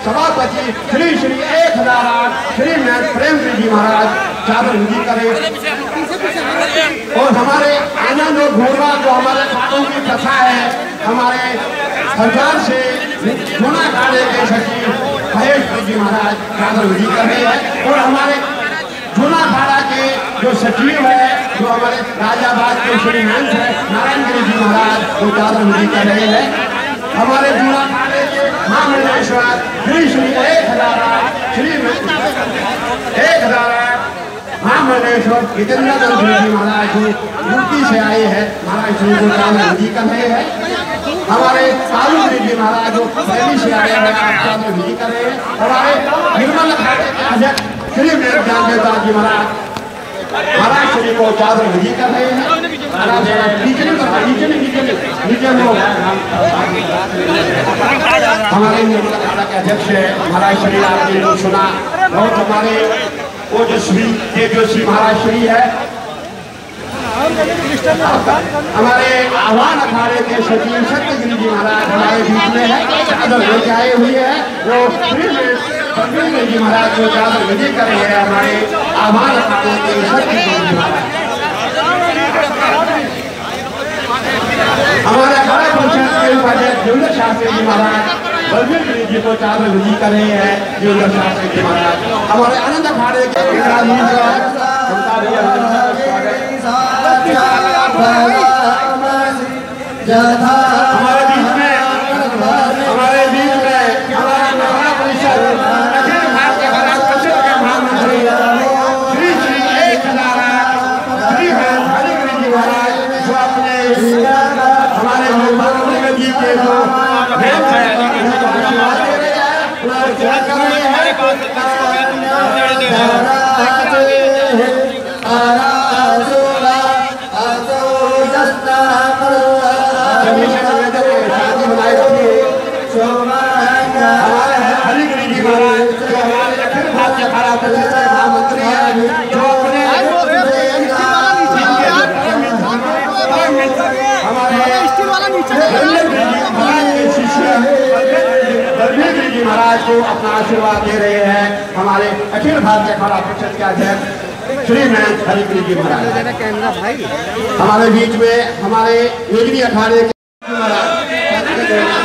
सभापति श्री श्री 1008 श्री प्रेम जी महाराज चादर विधि करें। और हमारे आनंद और घोड़ा जो हमारे खातों की कथा है, हमारे सरकार से गुना काले के सचिव महेश जी महाराज चादर विधि कर रहे हैं। और हमारे जूना खाड़ा के जो सचिव है, जो हमारे राजाबाद के श्री हंस है नारायण गिरी जी महाराज वो चादर विधि कर रहे हैं। हमारे जूना खाड़े के महामंडलेश्वर श्री श्री 1008 श्री 1008 महामंडलेश्वर जितेंद्र जी महाराज यूपी से आए हैं, महाराज श्री को चादर विधि कर रहे हैं। हमारे कालू जी महाराज जो दिल्ली से आए हैं, चादर विधि कर रहे हैं। हमारे निर्मल खाते के अध्यक्ष श्री ज्ञान देवता जी महाराज श्री को चादर विधि कर रहे हैं। हमारे निर्मल खाड़ा के अध्यक्ष है महाराज श्री, आपने सुना बहुत हमारे ओजस्वी तेजस्वी महाराज श्री है। हमारे आह्वान अखाड़े के सचिव सत्यगिरी जी महाराज हमारे बीच में है, चादर लेके आए हुए हैं। वो जी महाराज जो चादर विधि कर रहे हैं हमारे आह्वान अखाड़े के सत्यगिरी जी महाराज। हमारे अखाड़ा परिषद के उपाध्यक्ष देवेंद्र शास्त्री जी महाराज बलवीर जी को चादर विधि कर रहे हैं, देवेंद्र शास्त्री जी महाराज। हमारे आनंद अखाड़े के हमारे बीच में हमारे परिषद अखिल भारतीय कला परिषद के महामंत्री श्री श्री 1008 श्री हरिगिरी जी महाराज जो अपने हमारे मुख्यमंत्री जी के जो हरिगिरी जी महाराज जो हमारे अखिल भारतीय कला परिषद के महामंत्री हैं, जो अपने बलवीर जी महाराज को अपना आशीर्वाद दे रहे हैं। हमारे अखिल भारतीय कला परिषद के अध्यक्ष श्री हरिगिरी जी महाराज हमारे बीच में हमारे योजनी अखाड़े के महाराज